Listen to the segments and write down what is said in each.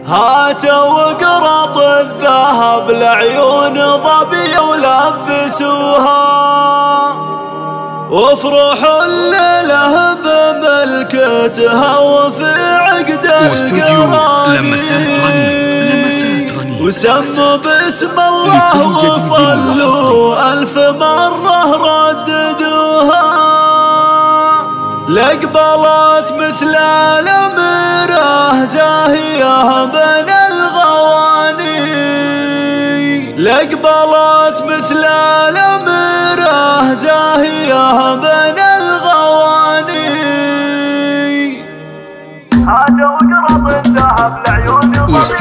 هاتوا قرط الذهب لعيون ظبي ولبسوها، وافرحوا الليلة بملكتها وفي عقد القراني، وسموا باسم الله وصلوا 1000 مرة رددوها، لقبلت مثل الأميرة زاهية بين الغواني، لقبلت مثل الأميرة زاهية بين الغواني. هاتوا قرط الذهب لعيون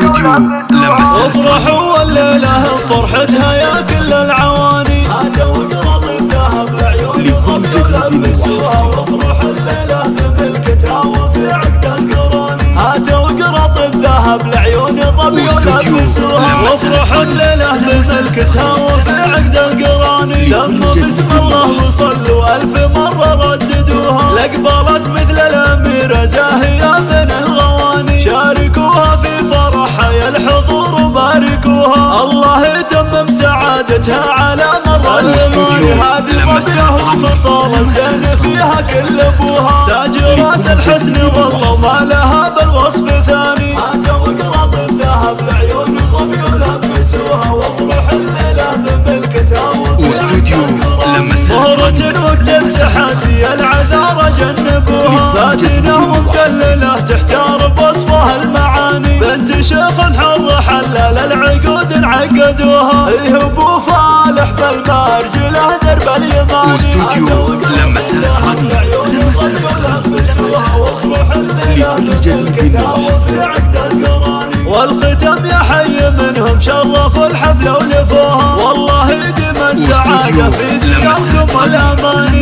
وافرحوا والليلة فرحتها يا كل العواني. هاتوا قرط الذهب لعيون ولبسوها، وافرحوا الليلة بملكتها وفي عقد القراني. هاتوا قرط الذهب لعيون ظبي ولبسوها، وافرحوا الليلة بملكتها وفي عقد القراني. سموا باسم الله وصلوا 1000 مرة رددوها، لقبلت مثل الأميرة زاهية بين الغواني. شاركوها في فرحها يا الحضور وباركوها، الله يتمم سعادتها على مر الزمان. هذه ظبيه وخصال الزين فيها كل ابوها، تاج راس الحسن والله ما لها بالوصف ثاني. هاتوا قرط الذهب لعيون ظبي ولبسوها، وافرح الليلة بملكتها وفي ظهرة وقت التحدي العذارى جنبوها، فاتنة ومكللة تحتار بوصفها المعاني. بنت شيخ حر حلال العقود انعقدوها، يهبوا فالح بالمرجله درب اليماني. واستوديو لمسات رني لكل جديد وحصري. والختم يا حي منهم شرفوا الحفلة ولفوها، والله يديم السعادة في دياركم والأماني.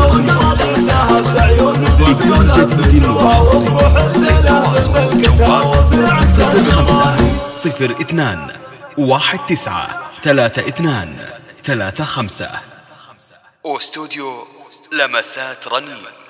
لكل جديد وحصري. 02 19 32 35. واستوديو لمسات رني.